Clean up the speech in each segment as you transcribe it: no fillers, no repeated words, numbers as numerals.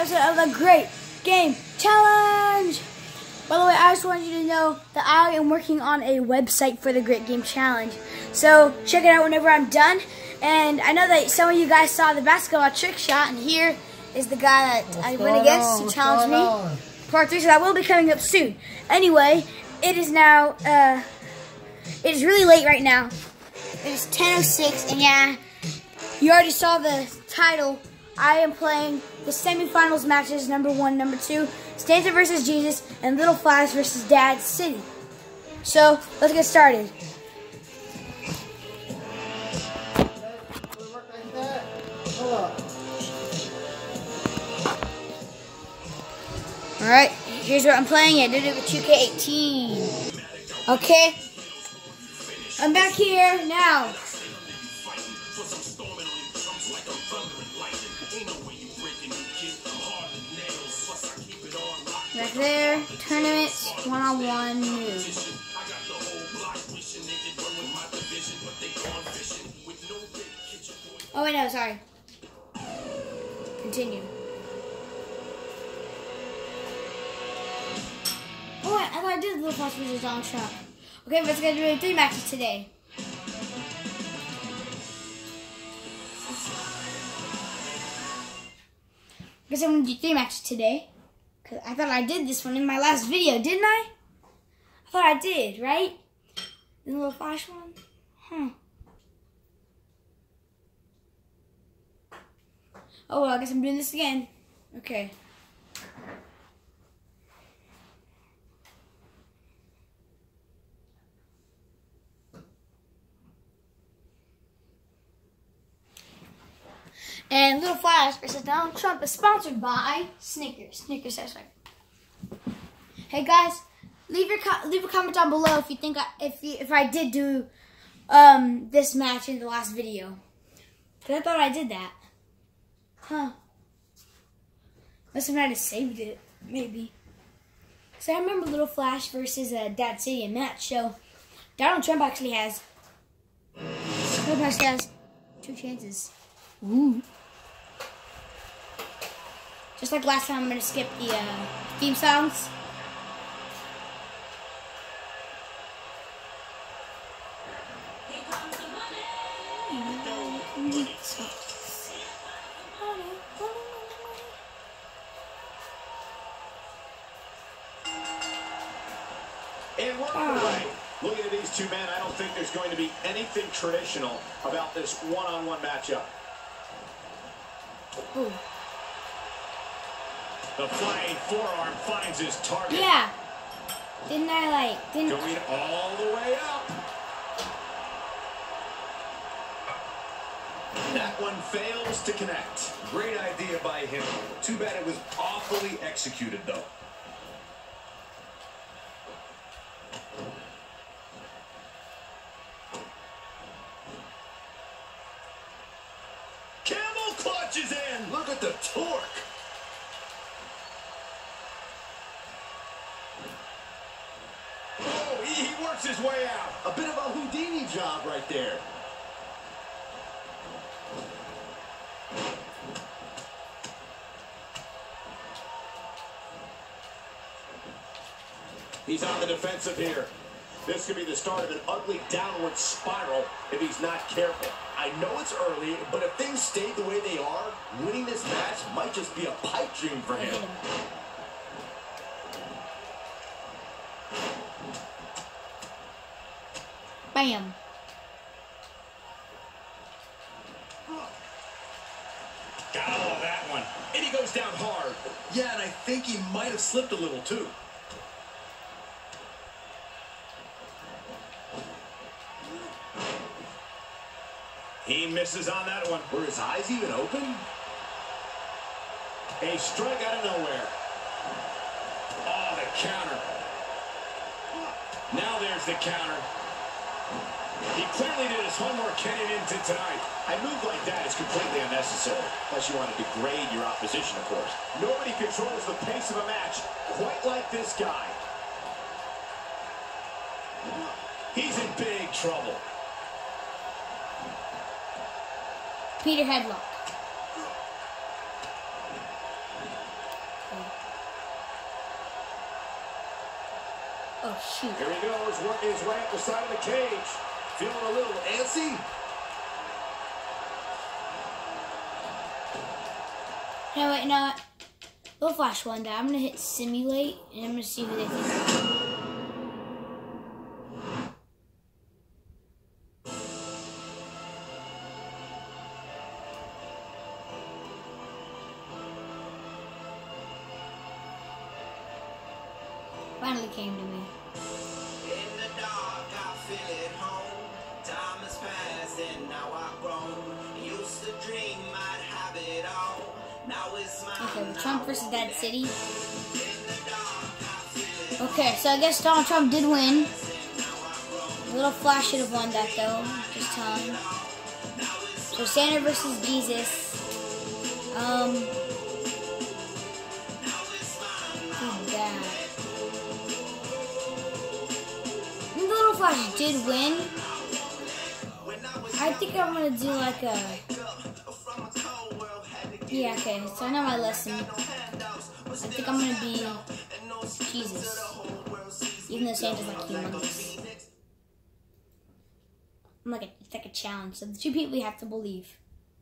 episode of the Great Game Challenge. By the way, I just wanted you to know that I am working on a website for the Great Game Challenge. So check it out whenever I'm done. And I know that some of you guys saw the basketball trick shot, and here is the guy that I went against to challenge me. Part 3, so that will be coming up soon. Anyway, it is now, it is really late right now. It is 10:06, and yeah, you already saw the title. I am playing the semifinals matches, number 1, number 2, Stanza versus Jesus, and Little Flash versus Dad City. So, let's get started. Alright, here's what I'm playing. I did it with 2K18. Okay, I'm back here now. Back there, tournaments, one-on-one news. Oh wait, no, sorry. Continue. Oh wait, I thought I did Little Fox versus Donald Trump. Okay, but it's gonna do 3 matches today. I guess I'm gonna do 3 matches today. Cause I thought I did this one in my last video, didn't I? I thought I did, right? The Little Flash one? Huh. Oh well, I guess I'm doing this again. Okay. And Little Flash versus Donald Trump is sponsored by Snickers. Snickers, that's right. Hey guys, leave a comment down below if you think if I did do this match in the last video. Cause I thought I did that. Huh? Unless I might have saved it, maybe. Cause I remember Little Flash versus Dad City in that show. Donald Trump actually has 2 chances. Ooh. Just like last time, I'm going to skip the theme songs. And we're underway. Looking at these two men, I don't think there's going to be anything traditional about this one-on-one matchup. Ooh. The flying forearm finds his target. Yeah. Didn't Going all the way up. That one fails to connect. Great idea by him. Too bad it was awfully executed, though. Camel clutches in. Look at the torque. Oh, he works his way out. A bit of a Houdini job right there. He's on the defensive here. This could be the start of an ugly downward spiral if he's not careful. I know it's early, but if things stay the way they are, winning this match might just be a pipe dream for him. Bam. Got all of that one. And he goes down hard. Yeah, and I think he might have slipped a little, too. He misses on that one. Were his eyes even open? A strike out of nowhere. Oh, the counter. Now there's the counter. He clearly did his homework heading into tonight. A move like that is completely unnecessary, unless you want to degrade your opposition, of course. Nobody controls the pace of a match quite like this guy. He's in big trouble. Peter headlock. Oh, shoot. Here he goes, working his way up the side of the cage. Feeling a little antsy? No, wait, no. We'll flash one day. I'm going to hit simulate, and I'm going to see who they think. Finally came to me. In the dark, I feel at home. Time has passed and now I've grown. Used to dream I'd have it all. Now it's mine. Okay, well, Trump versus Dad City. Okay, so I guess Donald Trump did win. A little Flash should have won that though. Just telling. So Santa versus Jesus. Too bad. The little Flash did win. I think I'm gonna do like a. Yeah, okay, so I know my lesson. I think I'm gonna be Jesus. Even though Santa's like humongous. It's like a challenge. So the two people you have to believe.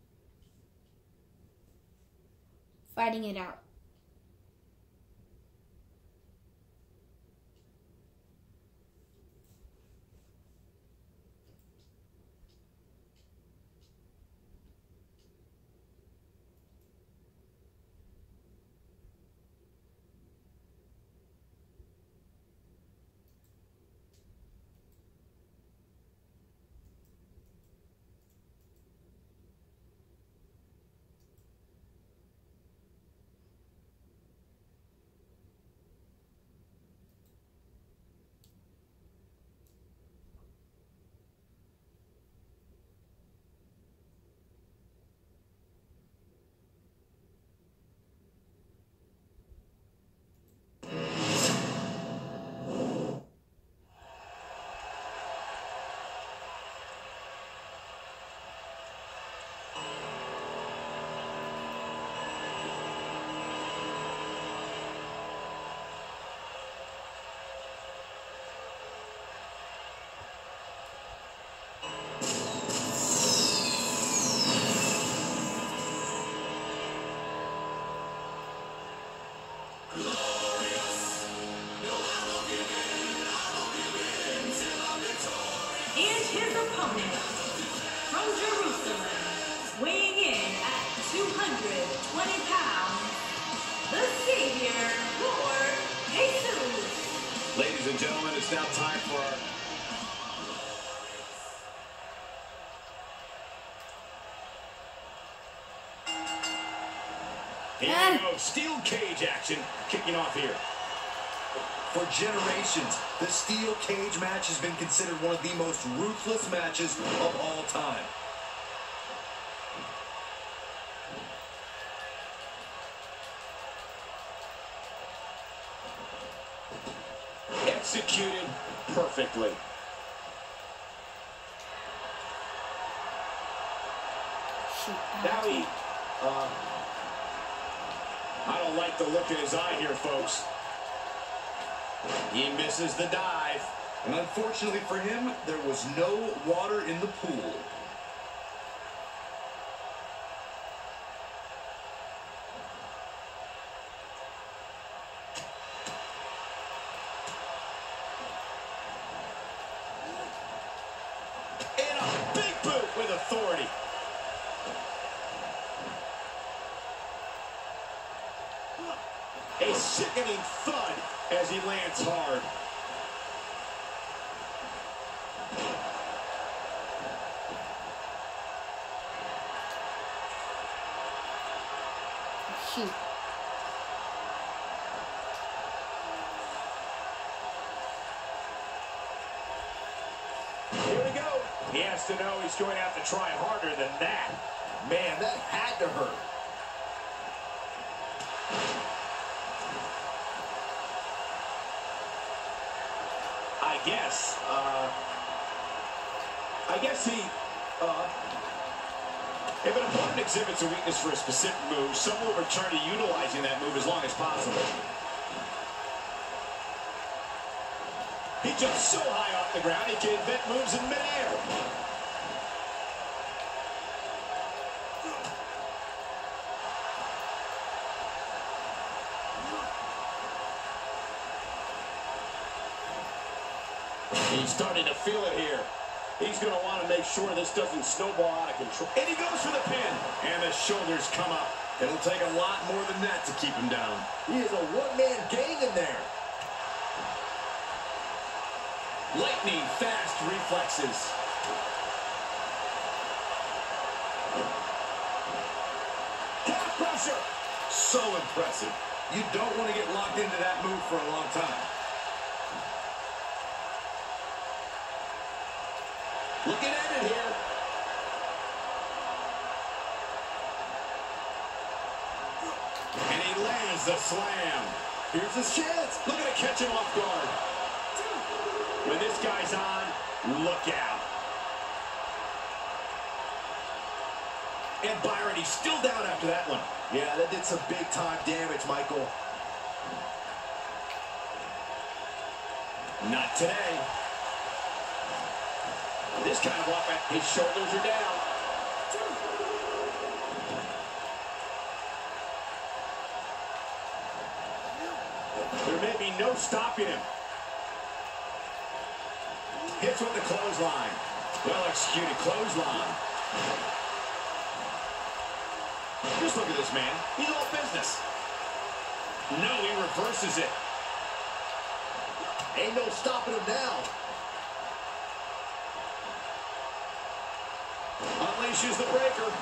Fighting it out. And his opponent, from Jerusalem, weighing in at 220 pounds, the Savior, Lord Jesus. Ladies and gentlemen, it's now time for our... Here we go, steel cage action kicking off here. For generations, the steel cage match has been considered one of the most ruthless matches of all time. Executed perfectly. Shoot. Now he, I don't like the look in his eye here, folks. He misses the dive. And unfortunately for him, there was no water in the pool. And a big boot with authority. A sickening thud as he lands hard. Shoot. Here we go. He has to know he's going to have to try harder than that. Man, that had to hurt. I guess he, if an opponent exhibits a weakness for a specific move, some will return to utilizing that move as long as possible. He jumps so high off the ground, he can invent moves in midair. He's starting to feel it here. He's going to want to make sure this doesn't snowball out of control. And he goes for the pin. And the shoulders come up. It'll take a lot more than that to keep him down. He is a one-man gang in there. Lightning fast reflexes. Calf crusher. So impressive. You don't want to get locked into that move for a long time. Looking at it here. And he lands the slam. Here's his chance. Looking to catch him off guard. When this guy's on, look out. And Byron, he's still down after that one. Yeah, that did some big-time damage, Michael. Not today. This kind of walk back, his shoulders are down. There may be no stopping him. Hits with the clothesline. Well-executed clothesline. Just look at this man. He's all business. No, he reverses it. Ain't no stopping him now. Unleashes the breaker.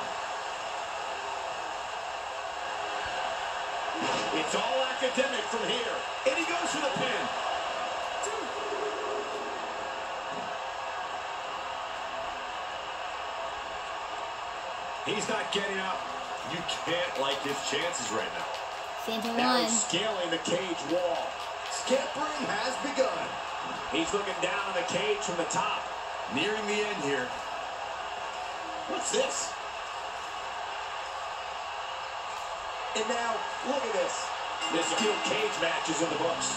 It's all academic from here. And he goes for the pin. He's not getting up. You can't like his chances right now. Santa Now won. he's scaling the cage wall. Scampering has begun. He's looking down on the cage from the top. Nearing the end here. What's this? And now, look at this. This steel cage match is in the books.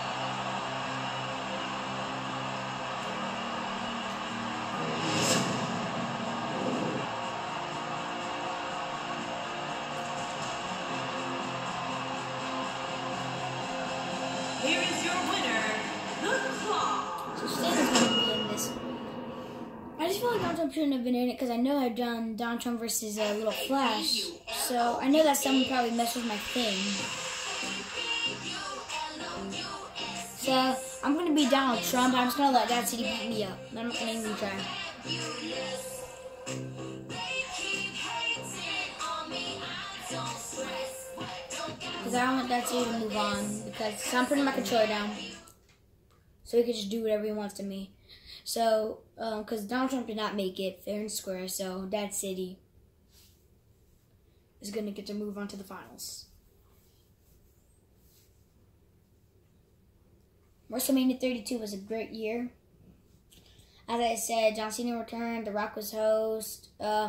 Here is your winner, The Claw. So Santa's going to be in this. I just feel like Donald Trump shouldn't have been in it because I know I've done Donald Trump versus Little Flash. So I know that someone probably messed with my thing. So I'm going to be Donald Trump. I'm just going to let Dad City beat me up. I'm not going to even try. Because I don't want Dad City to move on. Because I'm putting my controller down. So he can just do whatever he wants to me. So, because Donald Trump did not make it fair and square, so Dad City is going to get to move on to the finals. WrestleMania 32 was a great year. As I said, John Cena returned, The Rock was host, the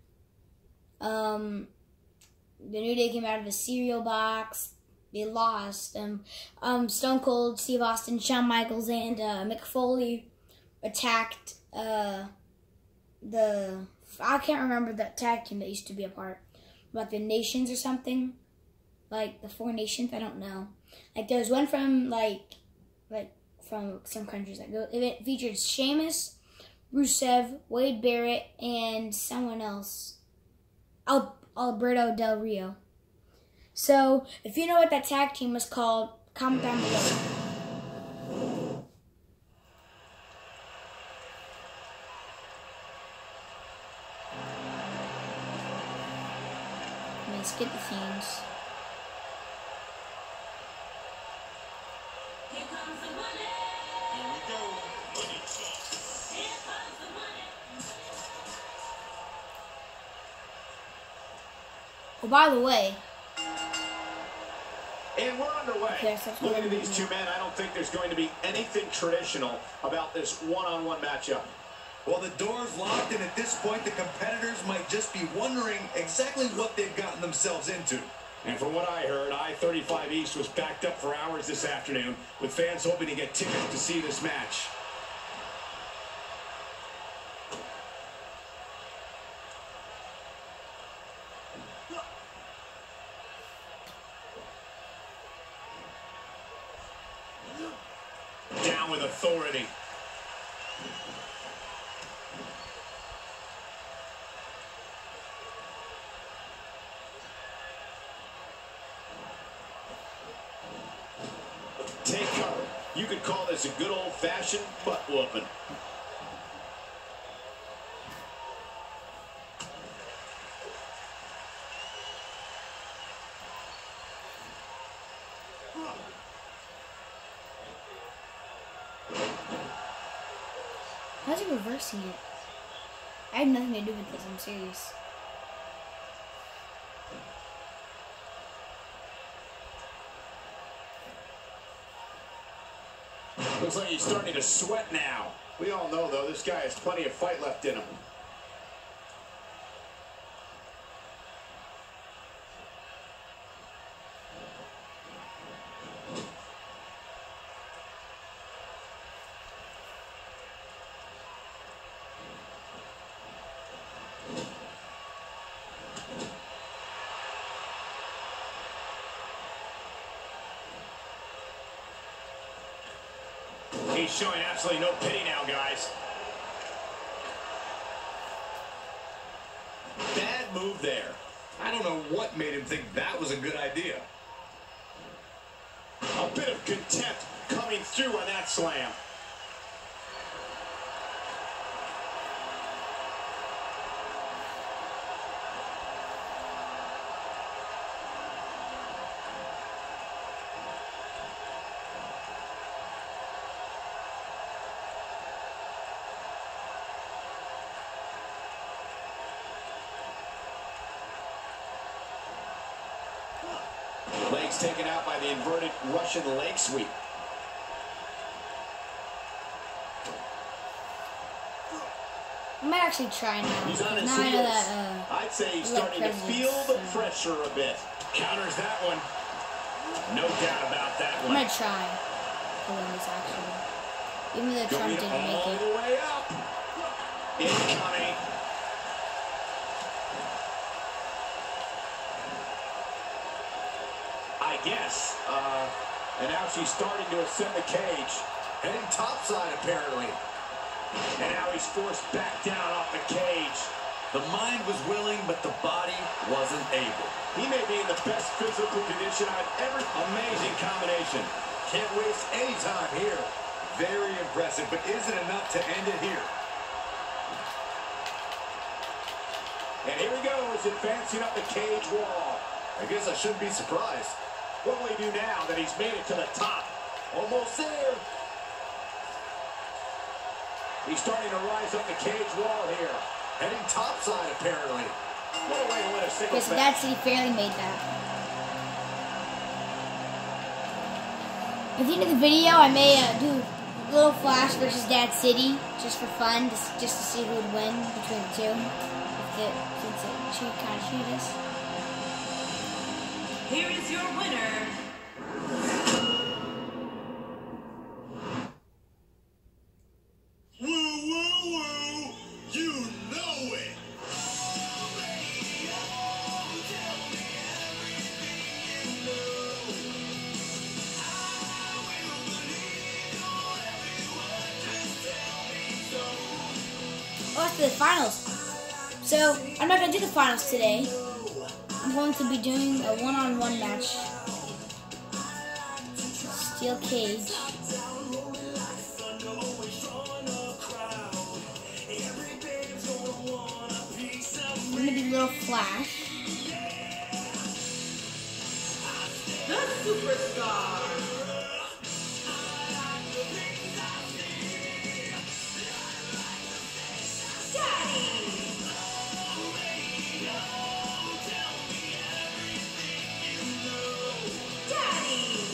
New Day came out of a cereal box. They lost. Stone Cold, Steve Austin, Shawn Michaels, and Mick Foley attacked I can't remember that tag team that used to be a part. Like the Nations or something. Like the Four Nations, I don't know. Like there was one from like from some countries. Like it featured Sheamus, Rusev, Wade Barrett, and someone else. Alberto Del Rio. So, if you know what that tag team was called, comment down below. Let's get the scenes. Here comes the money. Here we go. Here comes the money. Oh, by the way, And we're underway. Yes, that's Looking what at I'm these doing. two men, I don't think there's going to be anything traditional about this one-on-one matchup. Well, the door's locked, and at this point, the competitors might just be wondering exactly what they've gotten themselves into. And from what I heard, I-35 East was backed up for hours this afternoon, with fans hoping to get tickets to see this match. Down with authority. Take cover. You could call this a good old-fashioned butt whooping. How's he reversing it? I have nothing to do with this, I'm serious. Looks like he's starting to sweat now. We all know, though, this guy has plenty of fight left in him. He's showing absolutely no pity now, guys. Bad move there. I don't know what made him think that was a good idea. A bit of contempt coming through on that slam. Legs taken out by the inverted Russian leg sweep. I might actually try now. He's on his Now I know heels. that, I'd say he's leg starting to presence, feel the so. pressure a bit. Counters that one. No doubt about that I'm one. gonna try to win this actually. Even though Trump Going didn't make all it. the way up. Incoming. I guess. And now she's starting to ascend the cage. Heading topside, apparently. And now he's forced back down off the cage. The mind was willing, but the body wasn't able. He may be in the best physical condition I've ever... Amazing combination. Can't waste any time here. Very impressive, but is it enough to end it here? And here he goes, advancing up the cage wall. I guess I shouldn't be surprised. What will he do now that he's made it to the top? Almost there. He's starting to rise up the cage wall here. Heading topside, apparently. What a way to win a single Okay, so match. Dad City fairly made that. At the end of the video, I may do a little Flash versus Dad City, just for fun, just to see who would win between the two. Since it kind of cheat us. Here is your winner, Woo, woo, woo. You know it. Oh, it's the finals. So, I'm not going to do the finals today. I'm going to be doing a one-on-one match. Steel cage. I'm going to be Little Flash. the superstar. Daddy. Daddy.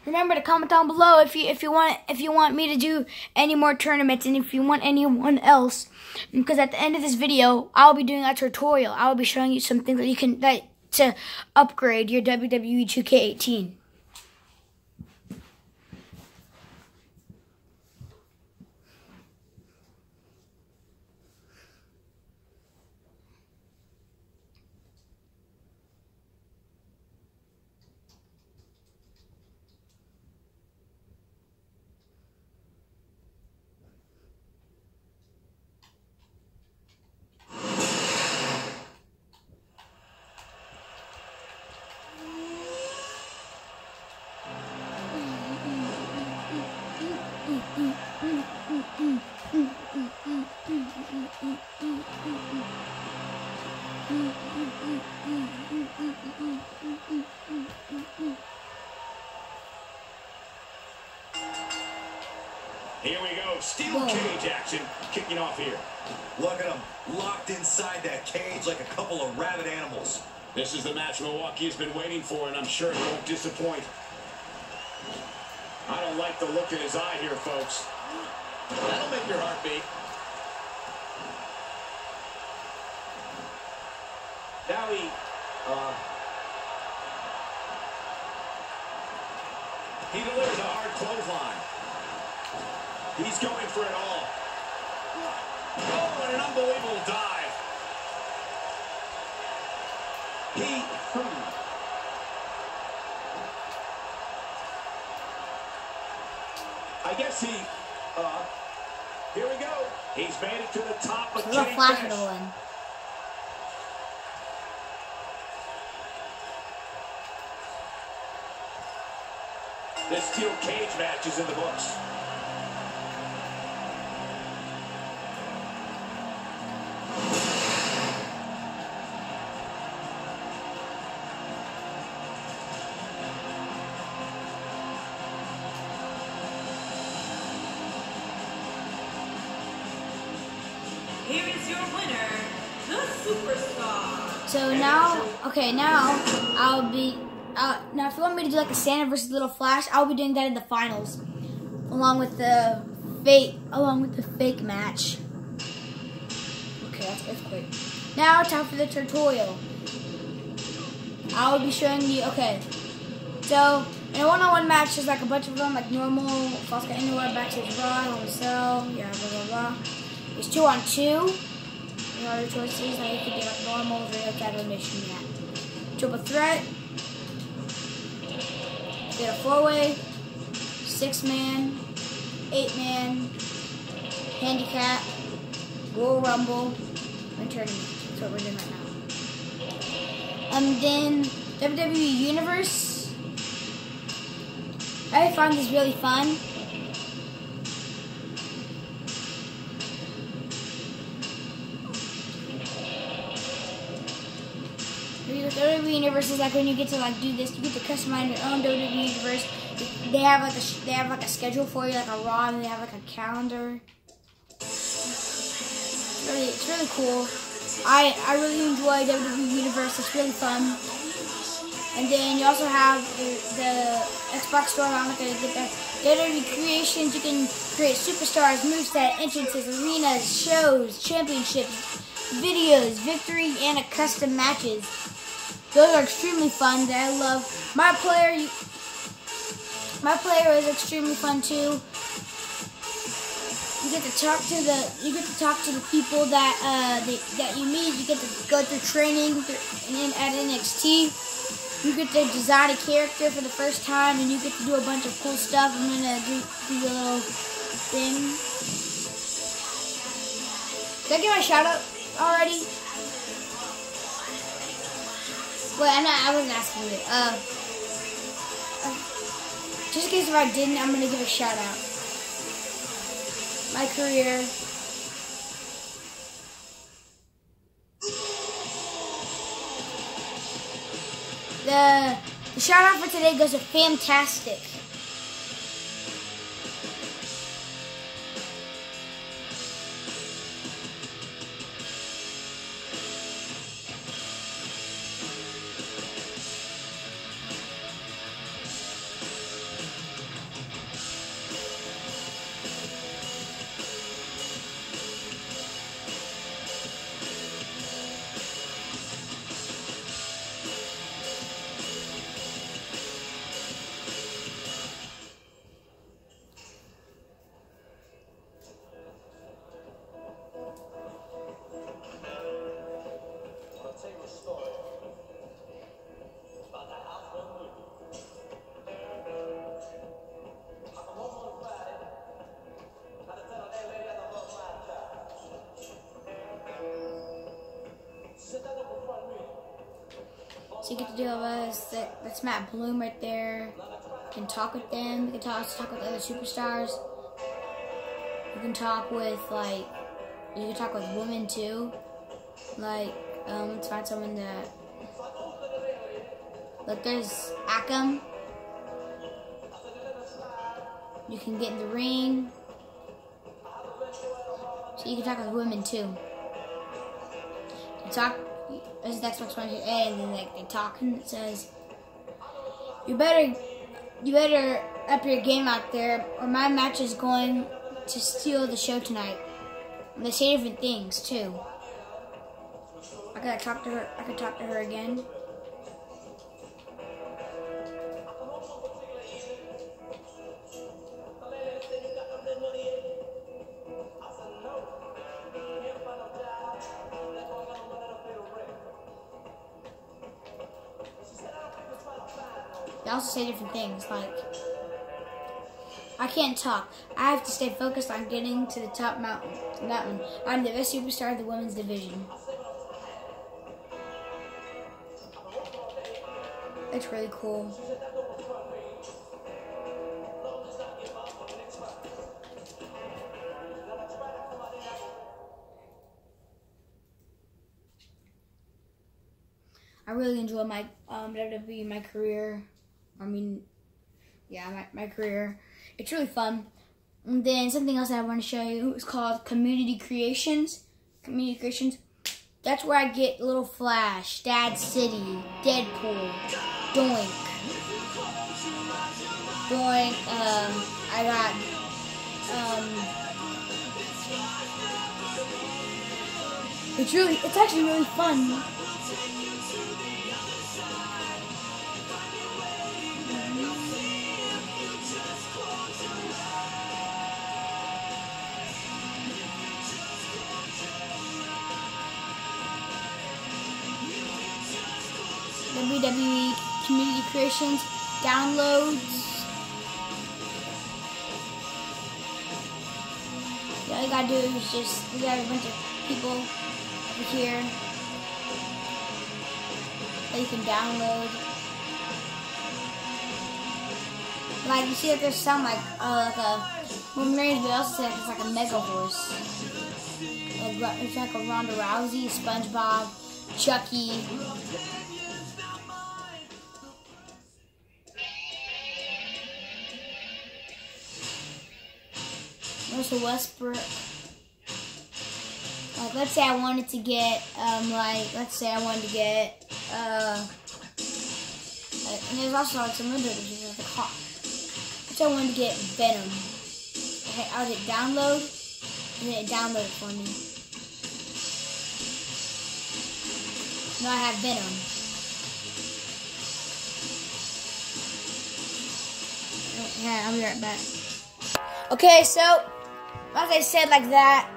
Remember to comment down below if you want me to do any more tournaments, and if you want anyone else. Because at the end of this video, I'll be doing a tutorial. I'll be showing you some things that you can to upgrade your WWE 2K18. Here we go. Steel cage action kicking off here. Look at them, locked inside that cage like a couple of rabid animals. This is the match Milwaukee has been waiting for, and I'm sure it won't disappoint. I don't like the look in his eye here, folks. That'll make your heart beat. Now he delivers a hard clothesline. He's going for it all. Oh, and an unbelievable dive. I guess here we go. He's made it to the top of There's a flash of the one. This steel cage match is in the books. Here is your winner, the Superstar. So now, okay, now I'll be. Now, if you want me to do like a Santa versus Little Flash, I'll be doing that in the finals, along with the fake match. Okay, that's quick. Now, time for the tutorial. I will be showing you. Okay, so in a one-on-one match, there's like a bunch of them, like normal, false count anywhere, backstage brawl, home cell, yeah, blah blah blah. There's 2-on-2. There are other choices. Now you can do like normal, real title mission, yeah. Triple threat. Get a 4-way, 6-man, 8-man, handicap, Royal Rumble, and tournament. That's what we're doing right now. And then WWE Universe. I find this really fun. WWE Universe is like when you get to like do this, you get to customize your own WWE Universe. They have like a schedule for you, like a Raw, and they have like a calendar. It's really cool. I really enjoy WWE Universe. It's really fun. And then you also have the Xbox store. I'm not gonna get that. WWE Creations. You can create superstars, moveset, entrances, arenas, shows, championships, videos, victory, and custom matches. Those are extremely fun. That I love. My player is extremely fun too. You get to talk to the people that that you meet. You get to go through training at NXT. You get to design a character for the first time, and you get to do a bunch of cool stuff. I'm gonna do a little thing. Did I get my shout out already? Wait, I wasn't asking it. Just in case if I didn't, I'm gonna give a shout out. My career. The shout out for today goes to Fantastic. So you get to deal with us. That's Matt Bloom right there. You can talk with them. You can talk with other superstars. You can talk with women too. Like, let's find someone that. Look, there's Akam. You can get in the ring. So you can talk with women too. You talk. There's the Xbox One here, and then like they talk, and it says, "You better up your game out there, or my match is going to steal the show tonight." And they say different things too. I gotta talk to her. I could talk to her again. They also say different things, like, I can't talk. I have to stay focused on getting to the top mountain. I'm the best superstar of the women's division. It's really cool. I really enjoy my WWE, my career. I mean, yeah, my career. It's really fun. And then something else that I want to show you is called Community Creations. Community Creations. That's where I get Little Flash, Dad City, Deadpool, Doink. I got, it's actually really fun. WWE Community Creations, downloads. All you gotta do is we got a bunch of people over here that you can download. Like, you see that there's some like a Marines, but also it's like a Mega Horse. It's like a Ronda Rousey, SpongeBob, Chucky. Russell Westbrook. Like, let's say I wanted to get, and there's also like some other divisions like the Hawk. Let's say I wanted to get Venom. Okay, I would hit download, and then it downloaded for me. Now I have Venom. Yeah, I'll be right back. Okay, so as I said, like that,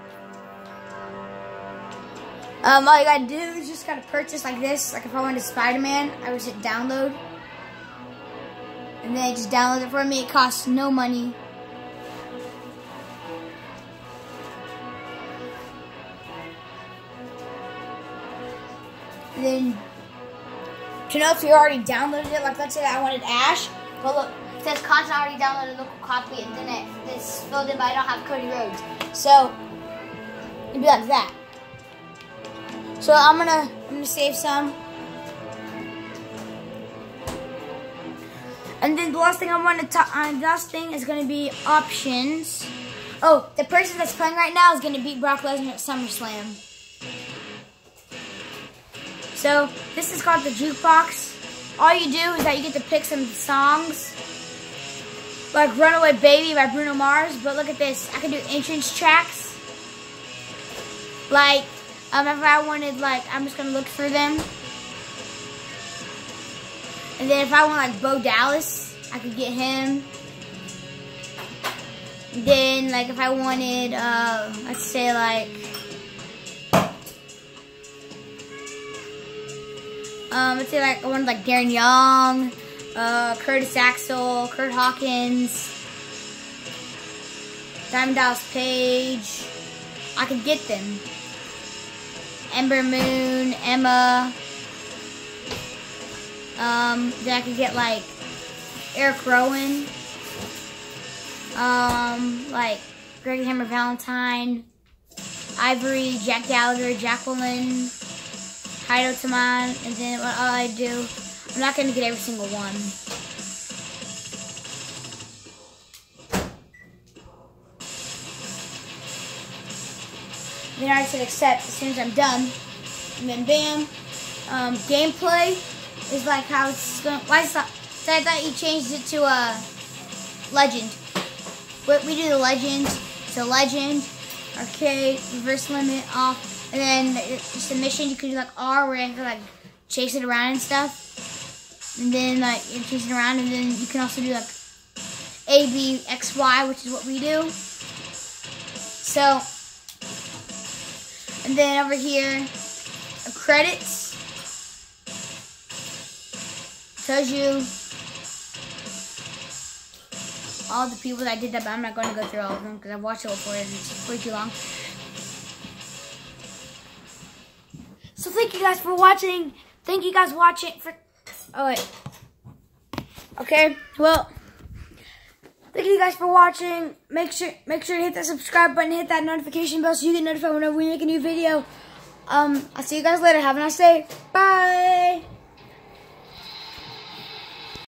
all you gotta do is just gotta purchase like this. Like if I wanted Spider-Man, I would hit download, and then it just downloads it for me. It costs no money. And then to know if you already downloaded it, like let's say that I wanted Ash, well look. It says content already downloaded, local copy, and then it's filled in, but I don't have Cody Rhodes. So it'd be like that. So I'm gonna save some. And then the last thing I want to talk on, the last thing is gonna be options. Oh, the person that's playing right now is gonna beat Brock Lesnar at SummerSlam. So this is called the Jukebox. All you do is that you get to pick some songs. Like Runaway Baby by Bruno Mars, but look at this. I can do entrance tracks. Like, if I wanted, like, I'm just gonna look through them. And then if I want, like, Bo Dallas, I could get him. And then, like, if I wanted, let's say, like, I wanted, like, Darren Young, Curtis Axel, Kurt Hawkins, Diamond Dallas Page. I could get them. Ember Moon, Emma. Then I could get like Eric Rowan, like Greg Hammer Valentine, Ivory, Jack Gallagher, Jacqueline, Heido Taman, and then what all I do, I'm not going to get every single one. Then I said accept as soon as I'm done, and then bam. Gameplay is like how it's going. Why is that? So I thought you changed it to legend. But we do the legend. So legend, arcade, reverse limit, off, and then just a mission. You can do like R where you have to like chase it around and stuff. And then like you chase it around, and then you can also do like A, B, X, Y, which is what we do. So, and then over here, credits. Tells you all the people that did that, but I'm not going to go through all of them because I've watched it before and it's way too long. So thank you guys for watching. Thank you guys for watching. Oh wait. Okay. Well, thank you guys for watching. Make sure to hit that subscribe button, hit that notification bell so you get notified whenever we make a new video. I'll see you guys later. Have a nice day. Bye.